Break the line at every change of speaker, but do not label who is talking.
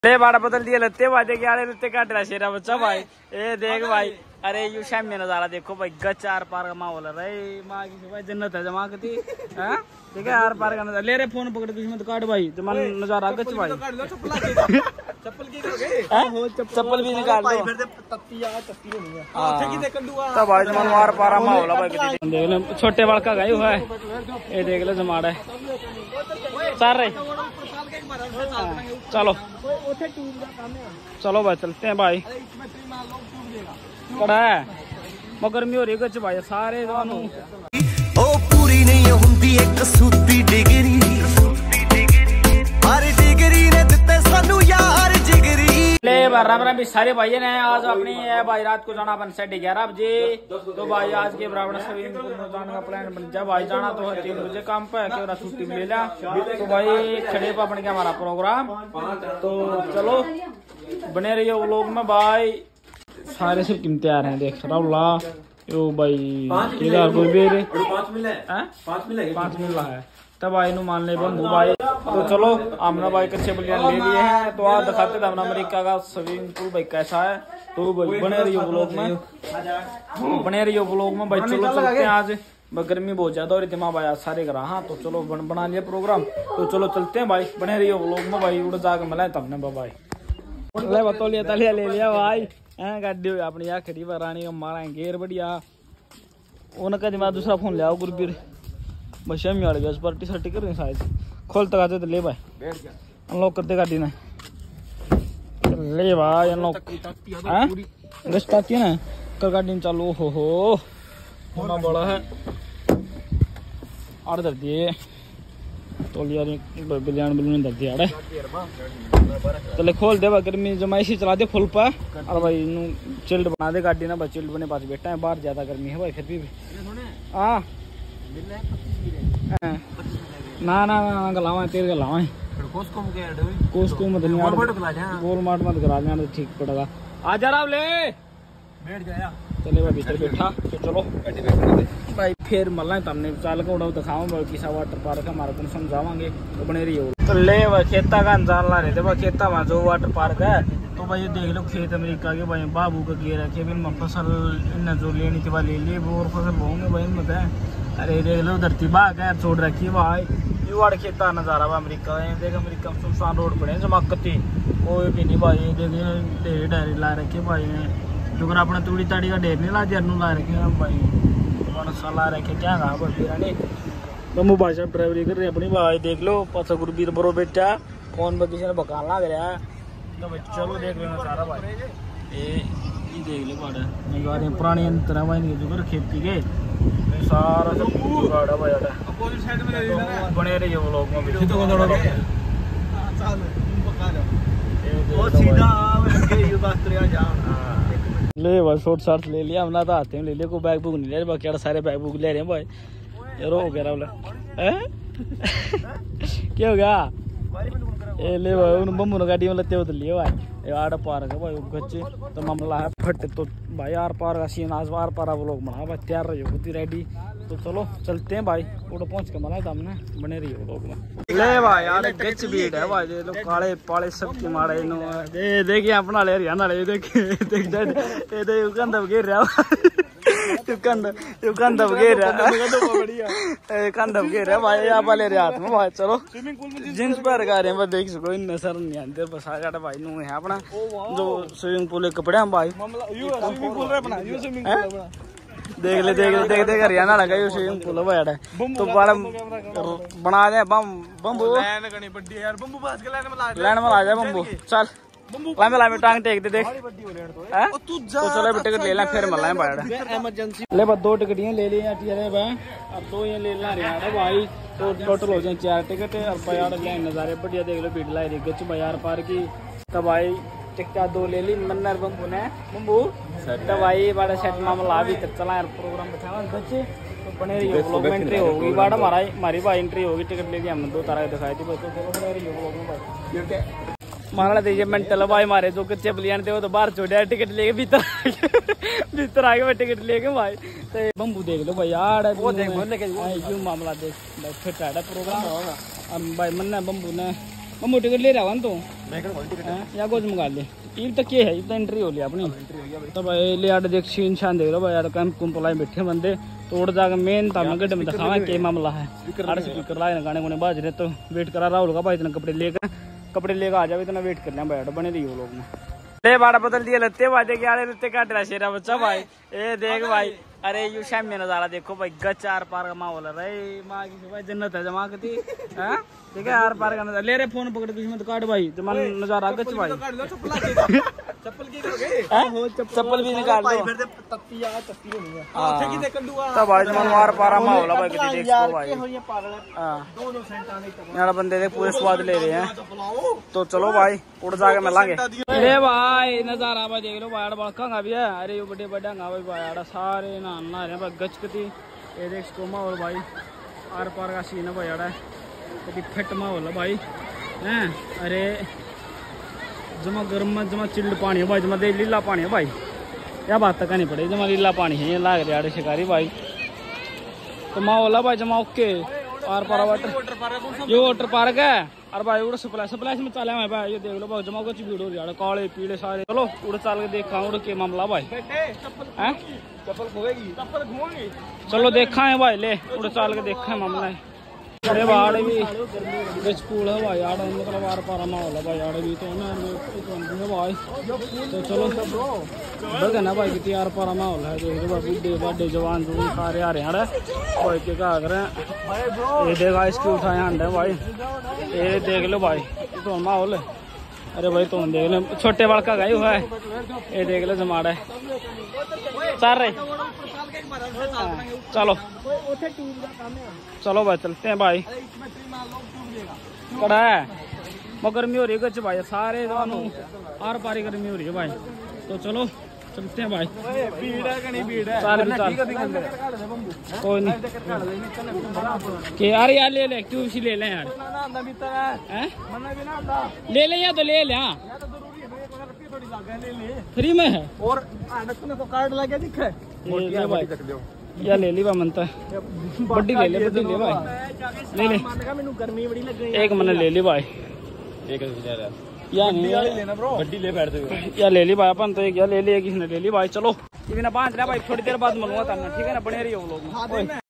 ले बाड़ा बदल दिया लत्ते वादे के आड़े लत्ते काट रहा शेरा बच्चा भाई। ए देख भाई, अरे यू शाम में नजारा देखो भाई, गच आर पार का माहौल है रे, माँ की भाई जन्नत है जमा कती है। ठीक है, आर पार का नजारा। ले रे फोन पकड़ के इसमें काट भाई, जमा नजारा गच भाई। चप्पल भी निकाल लो तब भाई जमा आर पार माहौल है भाई। देख लो छोटे बड़का गए हुआ है, ये देख लो जमाड़ा है चल रहे। चलो चलो भाई चलते हैं भाई। कड़ा है मगर गर्मी हो रही है भाई सारे ओ पूरी नहीं होंदी एक सूती डिग्री, हर डिग्री ने दिते सानू यार जिगरी। ले राम राम भी सारे भाई ने आज अपनी है भाई रात को जाना अपन 11:30 बजे। तो भाई आज के बराबर सभी जाने का प्लान बन जा भाई। जाना तो 3 बजे काम पे क्यों छुट्टी ले लिया। तो भाई खड़े पे अपन के हमारा प्रोग्राम, तो चलो बने रहिए वो लोग में भाई। सारे सिर्फ कीमते आ रहे हैं देख रहा यो भाई। 5 मिल रहा है तब भाई नु मान ले बंधु भाई। तो चलो हमने भाई कच्चे बलियान ले लिए हैं, तो आज दिखाते थे हमने अमेरिका का स्विमिंग पूल भाई कैसा है। तो भाई बने रहियो ब्लॉग में, बने रहियो ब्लॉग में भाई। चलो चलते हैं, आज गर्मी बहुत ज्यादा और इतना भाई सारे करा। हाँ तो चलो बना लिया प्रोग्राम, तो चलो चलते हैं भाई। बने रहियो ब्लॉग में भाई, उड़ जाके मिला तब ने भाई। ले बतो लिया तलिया ले लिया भाई। गाड़ी अपनी आखिरी बार रानी का मारा गेर बढ़िया। उनका दिमाग दूसरा फोन ले आओ गुरबीर बशा में अड़ गया। पार्टी सर्टी कर रहे शायद खोल तक आते तो ले भाई अनलॉक करते गाड़ी ने। ले भाई अनलॉक गश्त आती है ना कर गाड़ी में चालू। हो होना बड़ा है आड़ धर दिए तो लिया बिलियन बिलियन धर दिया। चले खोल दे भाई, गर्मी जमाइशी चला दे फुल पा। और भाई नू चिल्ड बना दे गाड़ी ना भाई, चिल्ड बने पास बैठा है बाहर, ज्यादा गर्मी है भाई फिर भी। हाँ ना ना ना गलावा तेरे गलावा कोसको मत नहीं गोल मार्ट मत करा देना, ठीक पड़ेगा। आ जा रहा ले बैठ जाया। चले भाई भीतर बैठा। तो चलो भाई फिर मल्ला तमने चाल का उड़ा दिखाऊं भाई किसा वाटर पार्क है हमारे को समझावांगे। तो बने रही हो। तो ले भाई खेता का अंजान ला रहे थे भाई, खेता में जो वाटर पार्क है। तो भाई ये देख लो खेत अमेरिका के भाई बाबू का गे रखे बिन फसल इन जो लेनी थी भाई ले ली वो, और फसल बोंगे भाई मत है। अरे देख लो धरती बाग है छोड़ रखी है भाई। यू वाड़ खेता नजारा भाई अमेरिका है। देख अमेरिका में सुनसान रोड पड़े जमाकती कोई भी नहीं भाई। देख ढेर डायरी ला रखे भाई ने, जो अपने तूड़ी ताड़ी का ढेर नहीं ला जरनू ला रखे भाई ला रखे क्या कहा भाई फिर नहीं। बम्बू भाई साहब ड्राइवरी कर रहे अपनी भाई। देख लो पासा गुरबीर बरो बेटा फोन पर किसी ने बकान लग रहा है। तो भाई चलो देख लेना सारा भाई। ये देख लो बाड़ा पुरानी तरह भाई नहीं जो खेती के सारा सब गाड़ा भाई बने रही वो लोग ले भाई। शॉर्ट शॉर्ट ले लिया हमने तो आते हैं ले लिया। कोई बैग बुक नहीं ले बाकी सारे बैग बुक ले रहे हैं भाई। यार हो गया बोला क्या हो गया। ए ले भाई उन बम्बू ने गाड़ी में लेते हो तो लिए भाई। ये आड़ पार है भाई गच्चे तो मामला है फट। तो भाई आर पार का सीन आज आर पार वो लोग बना भाई तैयार रही होती रेडी। तो चलो चलते हैं भाई, उड़ पहुंच के मना हमने बने रही हो लोग में। ले भाई यार गच भीड़ है भाई। ये लोग काले पाले सब के मारे नो ये देखिए अपना ले रिया ना ले देखिए देख दे ये दे कंदब गिर रहा कंदब गिर रहा कंदब गिर रहा भाई। आप वाले रे हाथ में भाई। चलो जींस पर गा रहे हैं देख सको इन नजर नहीं आते बस आ जाता भाई नु है अपना जो स्विमिंग पूल के कपड़े हम भाई देख ले हरियाणा लगा ये स्विमिंग पूल है भाई। तो बड़ा बना दे बम्बू लैंड में आ जाए बम्बू चल में टांग टेक दे देख। तो चलो टिकट ले लें फिर मिलना भाई इमरजेंसी। ले बस 2 टिकट ले ली भाई, अब 2 ये ले लेना हरियाणा भाई। तो टोटल हो जाए 4 टिकट। और भाई नजारे बढ़िया देख लो भीड़ लाई रही गच भाई पार की। तब भाई टिकटा 2 ले ली मन्नर बम्बू ने बम्बू। तब भाई बड़ा सेट मामला अभी तक चला यार प्रोग्राम बैठा बच्चे। तो बने रही व्लॉग में एंट्री होगी बाड़ा हमारी भाई एंट्री होगी। टिकट ले ली हमने 2 तारा दिखाई थी। मांगना दीजिए मेंटल भाई हमारे जो कच्चे बलियान थे वो तो बाहर छोड़े टिकट लेके भीतर आगे मैं टिकट लेके भाई। तो बम्बू देख लो भाई यार वो देख क्यों मामला देख फिट है प्रोग्राम होगा। अब भाई मन्ना बम्बू ने मैं मोटे को ले रहा हूँ तो या कुछ मंगा ले ईद तक ये है इतना एंट्री हो लिया अपनी तो भाई ले आटे देख सीन शान देख लो भाई यार कैंप कुंप लाई बैठे बंदे तो उड़ जाकर मेन तब गड्ढे में दिखावा क्या मामला है स्पीकर लाए ना गाने गुने बाज रहे तो वेट करा राहुल का भाई इतना कपड़े लेकर आ जाओ इतना वेट कर लिया भाई बने रही हो लोग में ले बाड़ा बदल दिया लत्ते बाजे के आड़े लत्ते काट रहा शेरा बच्चा भाई ए देख भाई अरे यू शाम में नजारा देखो भाई गच आर पार का माहौल है रे माँ की भाई जन्नत है जमा की ठीक है आर पार का नजारा ले रहे फोन पकड़ के मत काट भाई जमा नजारा गच भाई चप्पल भी निकाल लो तब भाई जमा आर पार माहौल है भाई कितनी देखो भाई यहाँ बंदे देख पूरे स्वाद ले रहे हैं तो चलो भाई उड़ जाके मिलांगे अरे भाई नजारा भाई देख लो भाई बड़का भी है अरे ये बड़े बड़ा भाई भाई सारे ना रहे भाई गचकती ये देख इसको माहौल भाई आर पार का सीन है भाई यार कभी फिट माहौल है भाई हैं अरे जमा गर्म जमा चिल्ड पानी है भाई जमा दे लीला पानी है भाई क्या बात तक नहीं पड़े जमा लीला पानी है ये लाग रहे शिकारी भाई तो माहौल है भाई जमा ओके आर पार वाटर ये वाटर पार्क है और भाई उड़ सप्लाई में चले हैं भाई ये देख लो भाई जमा कुछ भीड़ हो रही है काले पीले सारे चलो उड़ चल के देखा उड़ के मामला भाई हैं चप्पल खोएगी चलो देखा है भाई ले उड़ चल के देखा है मामला है अरे बाड़ भी स्कूल है भाई यार मतलब आर पारा माहौल है भाई यार भी तो है भाई तो चलो बग ना भाई कितनी आर पारा माहौल है देख लो बुढ़े बड़े जवान सारे आ रहे हैं भाई के क्या कर रहे हैं ये देखा इसकी उठाए हंड है भाई ये देख लो भाई तो माहौल है अरे भाई तुम देख लो छोटे बाल का गाय हुआ है ये देख लो जमाड़ा है चल रहे चलो भाई चलते हैं भाई कड़ा है मैं गर्मी हो रही है गच भाई सारे आर पारी गर्मी हो रही है भाई तो चलो चलते हैं भाई भीड़ है भीड़ है कोई नहीं कि यार यार ले ले क्यों ले लें यार ले लें या तो ले लें फ्री में है और कार्ड लगे दिख या ले ली मनता बड्डी ले ले भाई ले ले एक मैंने ले ली भाई या नहीं बड्डी ले बैठते या ले ली भाई अपन तो एक या ले ली किसी ने ले ली भाई चलो बिना बांध रहा भाई थोड़ी देर बाद मिलूंगा करना ठीक है ना बने रही हो लोग